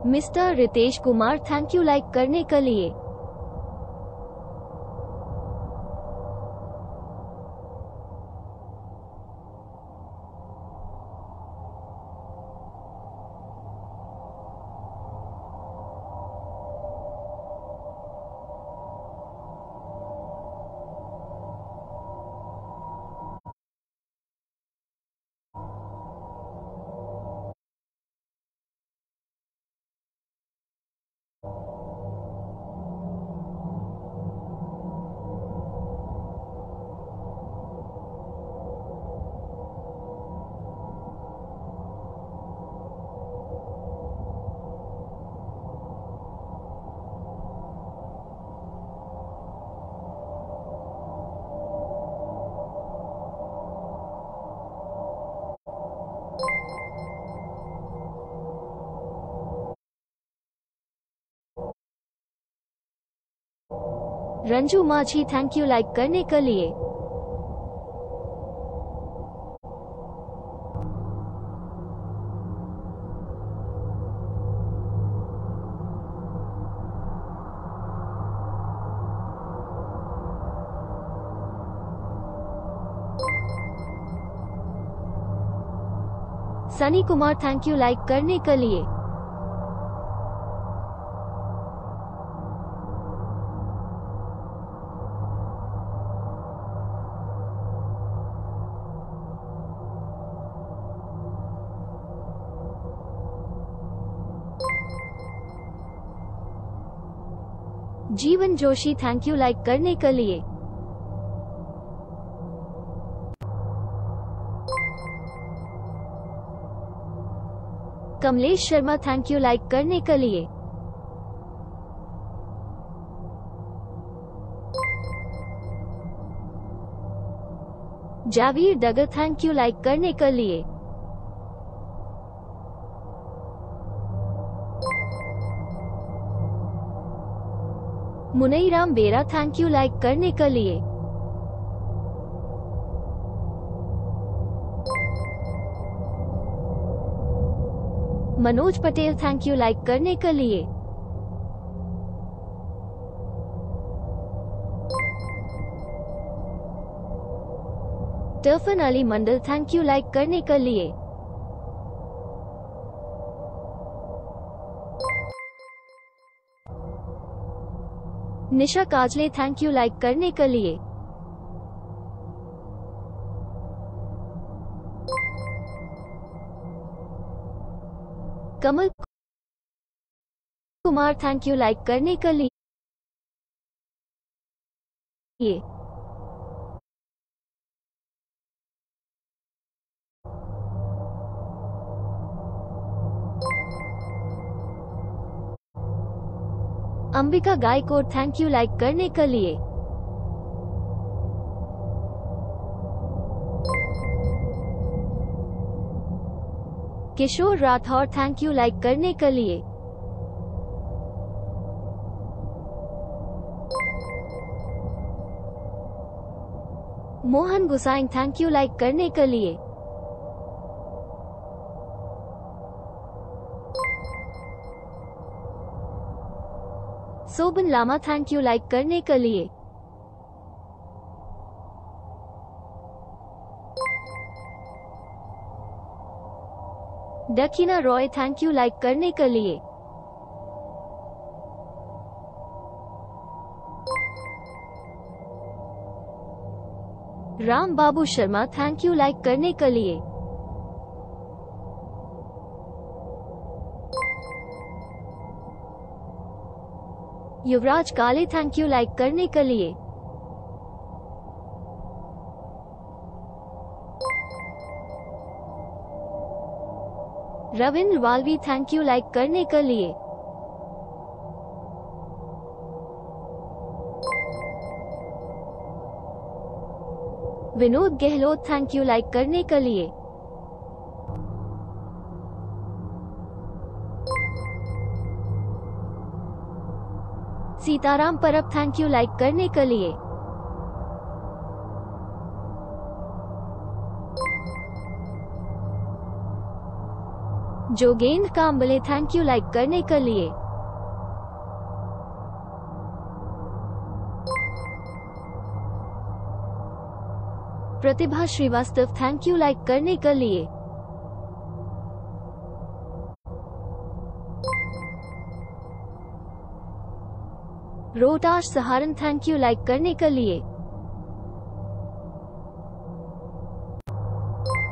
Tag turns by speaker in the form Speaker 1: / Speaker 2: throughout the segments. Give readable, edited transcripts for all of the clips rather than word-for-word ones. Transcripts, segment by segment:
Speaker 1: Mister Ritesh Kumar, thank you like करने के लिए। रंजू माझी, थैंक यू लाइक करने के लिए। Sunny Kumar, thank you like करने के लिए। जीवन जोशी, थैंक यू लाइक करने के लिए। Kamlesh Sharma, thank you like करने के लिए। जावीर डगर, थैंक यू लाइक करने के लिए। मुनईराम बेरा, थैंक यू लाइक करने के लिए। Manoj Patel, thank you like करने के लिए। टर्फन Ali Mandal, thank you like करने के लिए। Nisha Kajle, thank you like करने के लिए। Kamal Kumar, thank you like करने के लिए। Ambika Gaikwad, thank you like करने के लिए। Kishore Rathore, thank you like करने के लिए। Mohan Gusain, thank you like करने के लिए। Soban Lama, thank you like करने के लिए। डकीना रॉय, थैंक यू लाइक करने के लिए। Ram Babu Sharma, thank you like करने के लिए। युवराज काले, थैंक यू लाइक करने के लिए। Ravindra Valvi, thank you like करने के लिए। Vinod Gehlot, thank you like करने के लिए। सीताराम परब, थैंक यू लाइक करने के लिए। Jogendra Kamble thank you like करने के लिए। Pratibha Srivastava thank you like करने के लिए। Rohtash Saharan thank you like करने के लिए।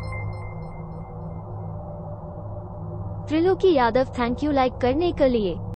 Speaker 1: Triloki Yadav thank you like करने के लिए।